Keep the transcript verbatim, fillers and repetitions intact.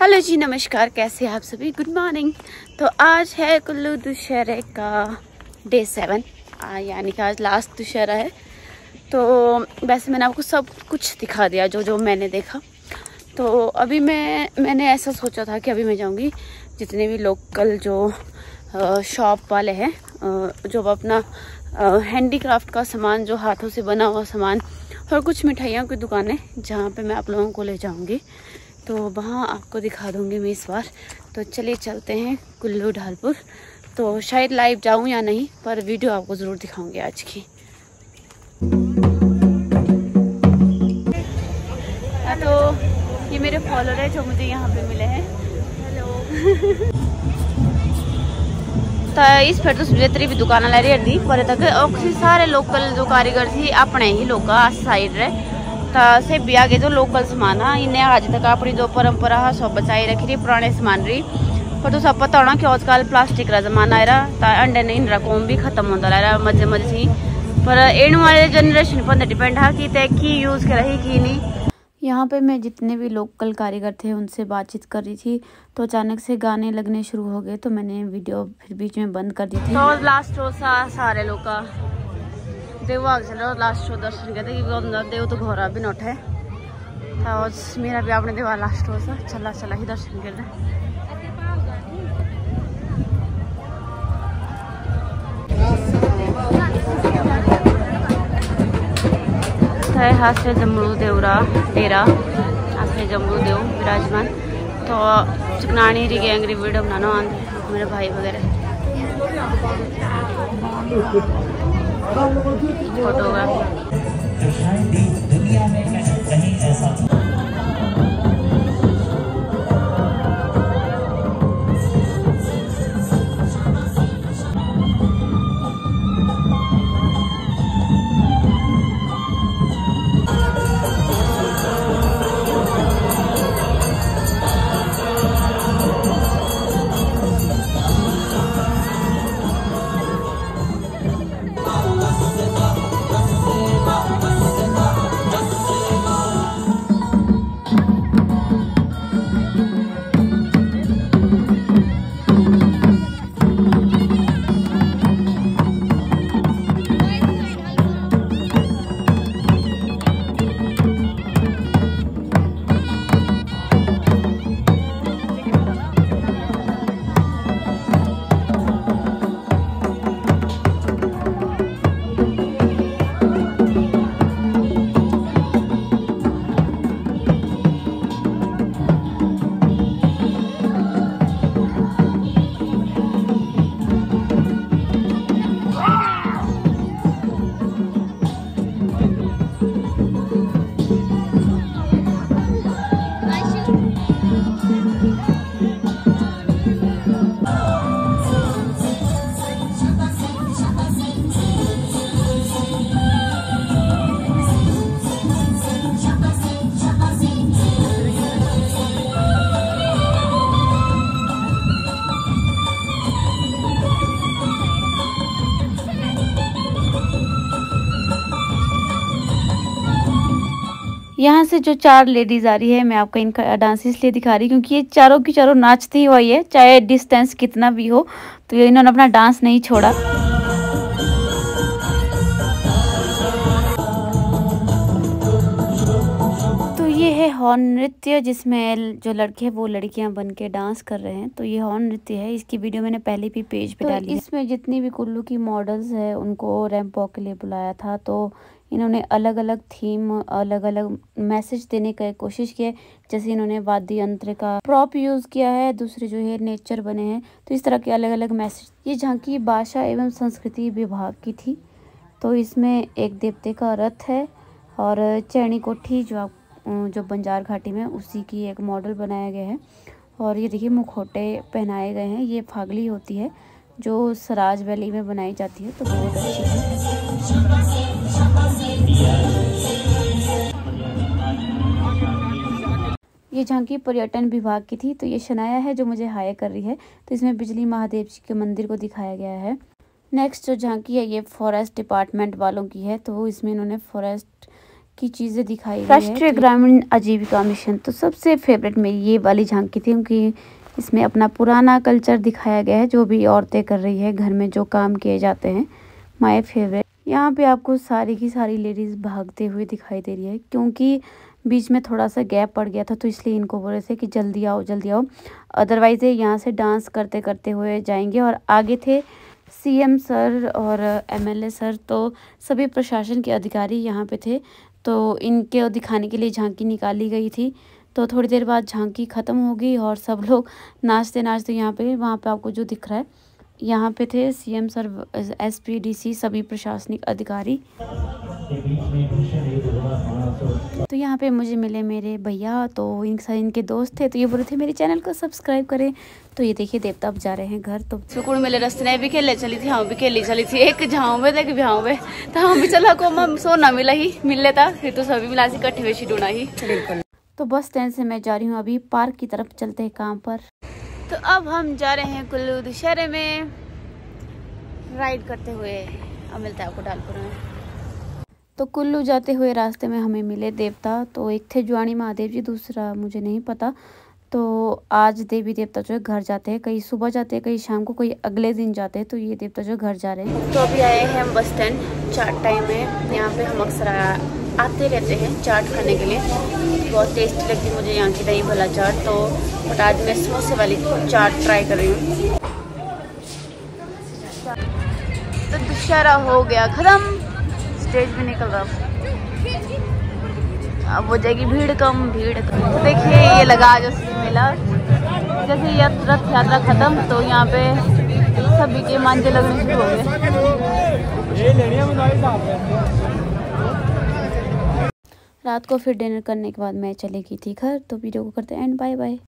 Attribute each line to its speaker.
Speaker 1: Hello जी, नमस्कार। कैसे हैं आप सभी? Good morning. तो आज है कुल्लू दशहरे का डे सेवन, यानी कि आज लास्ट दशहरा है। तो वैसे मैंने आपको सब कुछ दिखा दिया जो जो मैंने देखा। तो अभी मैं मैंने ऐसा सोचा था कि अभी मैं जाऊंगी जितने भी लोकल जो शॉप वाले हैं, जो अपना हैंडीक्राफ्ट का सामान, जो हाथों से बना हुआ सामान और कुछ मिठाइयों की दुकानें, जहाँ पे मैं आप लोगों को ले जाऊंगी, तो वहाँ आपको दिखा दूंगी मैं इस बार। तो चलिए चलते हैं कुल्लू ढालपुर। तो शायद लाइव जाऊँ या नहीं, पर वीडियो आपको ज़रूर दिखाऊंगी आज की। तो ये मेरे फॉलोअर है जो मुझे यहाँ पे मिले हैं। हेलो। तो इस फिर तो जितनी भी दुकान लै रही थी पर तक और सारे लोकल जो कारीगर थी अपने ही लोग साइड रहे। तो से भी आगे जो लोकल सामान है इन्हें आज तक अपनी जो परंपरा है सब बचाई रखी रही, पुराने सामान रही। पर तो सब पता होना कि आजकल प्लास्टिक का जमाना है रहा, तो अंडे ने इन रकम भी खत्म होता रह रहा मजे मजे से। पर एण वाले जनरेशन पर डिपेंड है कि तय की यूज़ कर रही की नहीं। यहाँ पे मैं जितने भी लोकल कारीगर थे उनसे बातचीत कर रही थी, तो अचानक से गाने लगने शुरू हो गए, तो मैंने वीडियो फिर बीच में बंद कर दी थी। तो लास्ट शो सा सारे लोग का देव आग चल रहा, लास्ट शो दर्शन करते कि देव तो घोरा भी नोट है। तो मेरा भी आपने देवा लास्ट शो सा चला चला ही दर्शन कर रहे। हाथ से जमरू देवरा डेरा हाथ से जमरू देव विराजमान। तो चिकनानी री गैंग री वीडियो बनाना आंदे मेरे भाई वगैरह फोटोग्राफी। यहाँ से जो चार लेडीज आ रही है, मैं आपको इनका डांस इसलिए दिखा रही क्योंकि ये चारों की चारों नाचती हुई है, चाहे डिस्टेंस कितना भी हो। तो ये इन्होंने अपना डांस नहीं छोड़ा। तो ये है हॉर्न नृत्य, जिसमें जो लड़के हैं वो लड़कियां बन के डांस कर रहे हैं। तो ये हॉर्न नृत्य है, इसकी वीडियो मैंने पहले भी पेज पे डाली है। इसमें जितनी भी कुल्लू की मॉडल्स है उनको रैंप वॉक के लिए बुलाया था। तो इन्होंने अलग अलग थीम, अलग अलग मैसेज देने का कोशिश किया है। जैसे इन्होंने वाद्य यंत्र का प्रॉप यूज़ किया है, दूसरे जो है नेचर बने हैं। तो इस तरह के अलग अलग मैसेज। ये झांकी भाषा एवं संस्कृति विभाग की थी। तो इसमें एक देवते का रथ है और चैनी कोठी जो आप जो बंजार घाटी में उसी की एक मॉडल बनाया गया है। और ये देखिए मुखौटे पहनाए गए हैं। ये फागली होती है जो सराज वैली में बनाई जाती है, तो बहुत अच्छी है। ये झांकी पर्यटन विभाग की थी। तो ये शनाया है जो मुझे हायर कर रही है। तो इसमें बिजली महादेव जी के मंदिर को दिखाया गया है। नेक्स्ट जो झांकी है ये फॉरेस्ट डिपार्टमेंट वालों की है। तो इसमें इन्होंने फॉरेस्ट की चीज़ें दिखाई गई है। राष्ट्रीय ग्रामीण आजीविका मिशन, तो सबसे फेवरेट मेरी ये वाली झांकी थी, क्योंकि इसमें अपना पुराना कल्चर दिखाया गया है, जो भी औरतें कर रही है घर में जो काम किए जाते हैं। My favourite. यहाँ पे आपको सारी की सारी लेडीज़ भागते हुए दिखाई दे रही है, क्योंकि बीच में थोड़ा सा गैप पड़ गया था, तो इसलिए इनको बोल रहे थे कि जल्दी आओ जल्दी आओ, अदरवाइज़ ये यहाँ से डांस करते करते हुए जाएंगे। और आगे थे सीएम सर और एमएलए सर, तो सभी प्रशासन के अधिकारी यहाँ पे थे, तो इनके दिखाने के लिए झांकी निकाली गई थी। तो थोड़ी देर बाद झांकी ख़त्म हो गई और सब लोग नाचते नाचते यहाँ पे, वहाँ पे आपको जो दिख रहा है, यहाँ पे थे सीएम सर, एसपी, डीसी, सभी प्रशासनिक अधिकारी। तो यहाँ पे मुझे मिले मेरे भैया, तो इन इनके दोस्त थे, तो ये बोले थे मेरे चैनल को सब्सक्राइब करें। तो ये देखिए देवता अब जा रहे हैं घर। तो सुकून मिले रस्ते ने भी खेले चली थी, हम भी खेली चली थी, एक झाँव में एक ब्याह में, तो हम भी चला को हम सोना मिला ही मिल लेता, फिर तो सभी मिला सी कट्ठे हुए डूना ही। तो बस स्टैंड से मैं जा रही हूँ अभी पार्क की तरफ, चलते हैं काम पर। तो अब हम जा रहे हैं कुल्लू दशहरे में राइड करते हुए, अब मिलता है आपको ढालपुर में। तो कुल्लू जाते हुए रास्ते में हमें मिले देवता, तो एक थे ज्वाणी महादेव जी, दूसरा मुझे नहीं पता। तो आज देवी देवता जो है घर जाते हैं, कई सुबह जाते हैं, कई शाम को, कोई अगले दिन जाते हैं। तो ये देवता जो घर जा रहे हैं। तो अभी आए हैं हम बस स्टैंड चाट टाइम में। यहाँ पे हम अक्सर आते रहते हैं चाट खाने के लिए, बहुत टेस्टी लगती है मुझे यहाँ की दही भला चाट। तो बट आज मैं समोसे वाली चाट ट्राई कर रही हूँ। तो दशहरा हो गया खत्म, स्टेज भी निकल रहा, अब हो जाएगी भीड़ कम, भीड़ कम। तो देखिए ये लगा आज असली मेला, जैसे ये रथ यात्रा खत्म तो यहाँ पे सभी के मांझे लगने शुरू हो गए। रात को फिर डिनर करने के बाद मैं चली गई थी घर। तो वीडियो को करते हैं एंड, बाय बाय।